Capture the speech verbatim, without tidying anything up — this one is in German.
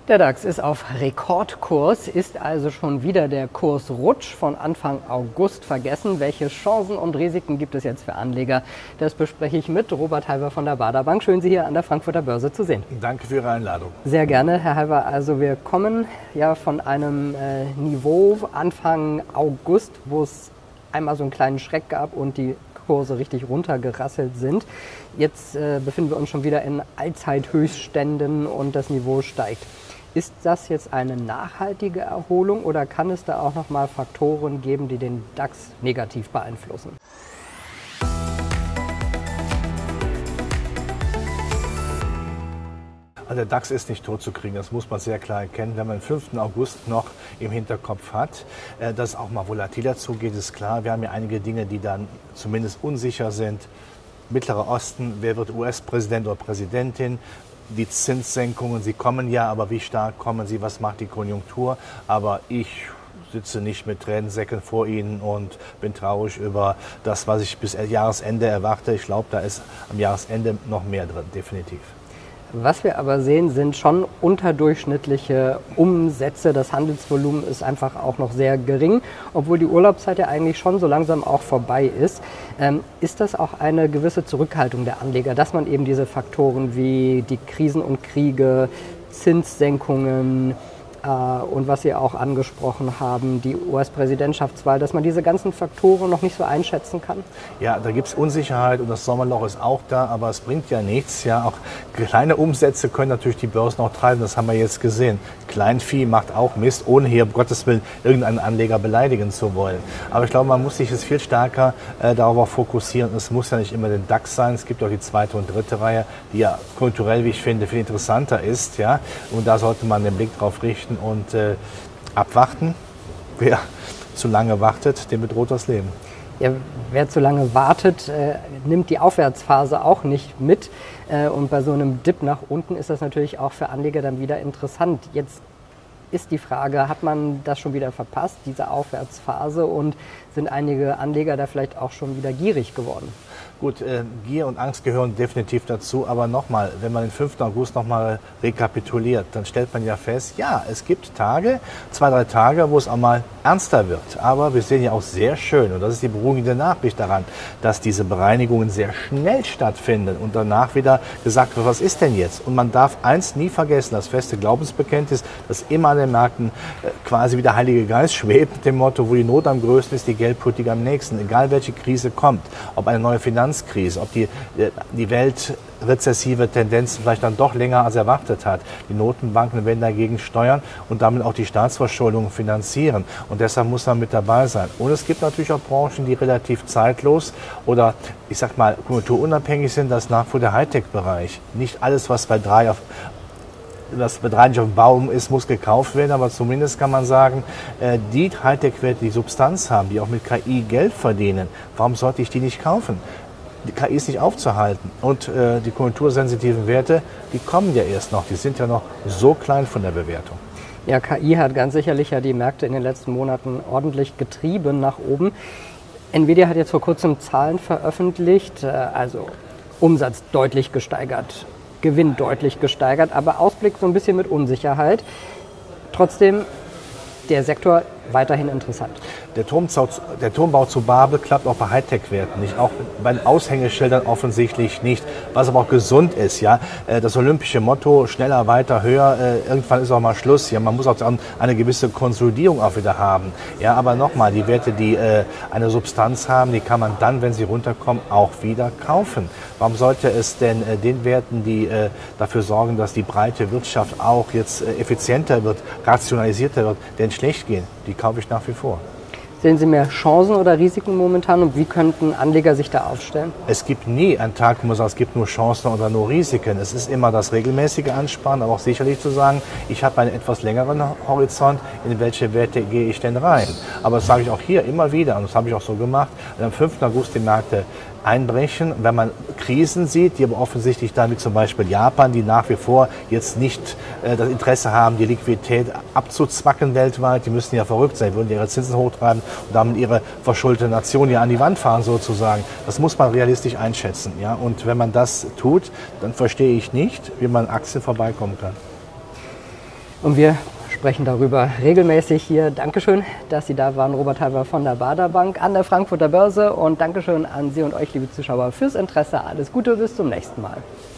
Der DAX ist auf Rekordkurs, ist also schon wieder der Kursrutsch von Anfang August vergessen. Welche Chancen und Risiken gibt es jetzt für Anleger? Das bespreche ich mit Robert Halver von der Baader Bank. Schön, Sie hier an der Frankfurter Börse zu sehen. Danke für Ihre Einladung. Sehr gerne, Herr Halver. Also wir kommen ja von einem äh, Niveau Anfang August, wo es einmal so einen kleinen Schreck gab und die Kurse richtig runtergerasselt sind. Jetzt äh, befinden wir uns schon wieder in Allzeithöchstständen und das Niveau steigt. Ist das jetzt eine nachhaltige Erholung oder kann es da auch noch mal Faktoren geben, die den DAX negativ beeinflussen? Also der DAX ist nicht tot zu kriegen, das muss man sehr klar erkennen. Wenn man den fünften August noch im Hinterkopf hat, dass es auch mal volatiler zugeht, ist klar. Wir haben ja einige Dinge, die dann zumindest unsicher sind. Mittlerer Osten, wer wird U S-Präsident oder Präsidentin? Die Zinssenkungen, sie kommen ja, aber wie stark kommen sie, was macht die Konjunktur? Aber ich sitze nicht mit Tränensäcken vor Ihnen und bin traurig über das, was ich bis Jahresende erwarte. Ich glaube, da ist am Jahresende noch mehr drin, definitiv. Was wir aber sehen, sind schon unterdurchschnittliche Umsätze. Das Handelsvolumen ist einfach auch noch sehr gering, obwohl die Urlaubszeit ja eigentlich schon so langsam auch vorbei ist. Ähm, ist das auch eine gewisse Zurückhaltung der Anleger, dass man eben diese Faktoren wie die Krisen und Kriege, Zinssenkungen, und was Sie auch angesprochen haben, die U S-Präsidentschaftswahl, dass man diese ganzen Faktoren noch nicht so einschätzen kann? Ja, da gibt es Unsicherheit und das Sommerloch ist auch da, aber es bringt ja nichts. Ja, auch kleine Umsätze können natürlich die Börsen auch treiben, das haben wir jetzt gesehen. Kleinvieh macht auch Mist, ohne hier, um Gottes Willen, irgendeinen Anleger beleidigen zu wollen. Aber ich glaube, man muss sich jetzt viel stärker äh, darauf fokussieren. Es muss ja nicht immer den DAX sein, es gibt auch die zweite und dritte Reihe, die ja kulturell, wie ich finde, viel interessanter ist. Ja? Und da sollte man den Blick drauf richten und äh, abwarten. Wer zu lange wartet, dem bedroht das Leben. Ja, wer zu lange wartet, äh, nimmt die Aufwärtsphase auch nicht mit. Äh, und bei so einem Dip nach unten ist das natürlich auch für Anleger dann wieder interessant. Jetzt ist die Frage, hat man das schon wieder verpasst, diese Aufwärtsphase, und sind einige Anleger da vielleicht auch schon wieder gierig geworden? Gut, äh, Gier und Angst gehören definitiv dazu, aber nochmal, wenn man den fünften August nochmal rekapituliert, dann stellt man ja fest, ja, es gibt Tage, zwei, drei Tage, wo es auch mal ernster wird. Aber wir sehen ja auch sehr schön, und das ist die beruhigende Nachricht daran, dass diese Bereinigungen sehr schnell stattfinden und danach wieder gesagt wird, was ist denn jetzt? Und man darf eins nie vergessen, das feste Glaubensbekenntnis, dass immer an den Märkten äh, quasi wie der Heilige Geist schwebt, mit dem Motto, wo die Not am größten ist, die Geldpolitik am nächsten. Egal welche Krise kommt, ob eine neue Finanz Krise, ob die, die Welt rezessive Tendenzen vielleicht dann doch länger als erwartet hat. Die Notenbanken werden dagegen steuern und damit auch die Staatsverschuldung finanzieren. Und deshalb muss man mit dabei sein. Und es gibt natürlich auch Branchen, die relativ zeitlos oder, ich sag mal, konjunkturunabhängig sind. Das ist nach wie vor der Hightech-Bereich. Nicht alles, was bei drei auf das bei drei nicht auf dem Baum ist, muss gekauft werden, aber zumindest kann man sagen, die Hightech-Werte, die Substanz haben, die auch mit K I Geld verdienen, warum sollte ich die nicht kaufen? Die K I ist nicht aufzuhalten. Und äh, die konjunktursensitiven Werte, die kommen ja erst noch. Die sind ja noch so klein von der Bewertung. Ja, K I hat ganz sicherlich ja die Märkte in den letzten Monaten ordentlich getrieben nach oben. Nvidia hat jetzt vor kurzem Zahlen veröffentlicht, äh, also Umsatz deutlich gesteigert, Gewinn deutlich gesteigert, aber Ausblick so ein bisschen mit Unsicherheit. Trotzdem der Sektor weiterhin interessant. Der, Turmzau, der Turmbau zu Babel klappt auch bei Hightech-Werten nicht, auch bei den Aushängeschildern offensichtlich nicht, was aber auch gesund ist. Ja? Das olympische Motto, schneller, weiter, höher, irgendwann ist auch mal Schluss. Ja? Man muss auch eine gewisse Konsolidierung auch wieder haben. Ja, aber nochmal, die Werte, die eine Substanz haben, die kann man dann, wenn sie runterkommen, auch wieder kaufen. Warum sollte es denn den Werten, die dafür sorgen, dass die breite Wirtschaft auch jetzt effizienter wird, rationalisierter wird, denn schlecht gehen? Die kaufe ich nach wie vor. Sehen Sie mehr Chancen oder Risiken momentan und wie könnten Anleger sich da aufstellen? Es gibt nie einen Tag, wo man sagt, es gibt nur Chancen oder nur Risiken. Es ist immer das regelmäßige Ansparen, aber auch sicherlich zu sagen, ich habe einen etwas längeren Horizont, in welche Werte gehe ich denn rein. Aber das sage ich auch hier immer wieder, und das habe ich auch so gemacht, am fünften August die Märkte einbrechen, wenn man Krisen sieht, die aber offensichtlich dann wie zum Beispiel Japan, die nach wie vor jetzt nicht äh, das Interesse haben, die Liquidität abzuzwacken weltweit, die müssen ja verrückt sein, würden ihre Zinsen hochtreiben und damit ihre verschuldete Nation ja an die Wand fahren sozusagen. Das muss man realistisch einschätzen. Ja? Und wenn man das tut, dann verstehe ich nicht, wie man an Aktien vorbeikommen kann. Und wir sprechen darüber regelmäßig hier. Dankeschön, dass Sie da waren, Robert Halver von der Baader Bank an der Frankfurter Börse. Und Dankeschön an Sie und euch, liebe Zuschauer, fürs Interesse. Alles Gute, bis zum nächsten Mal.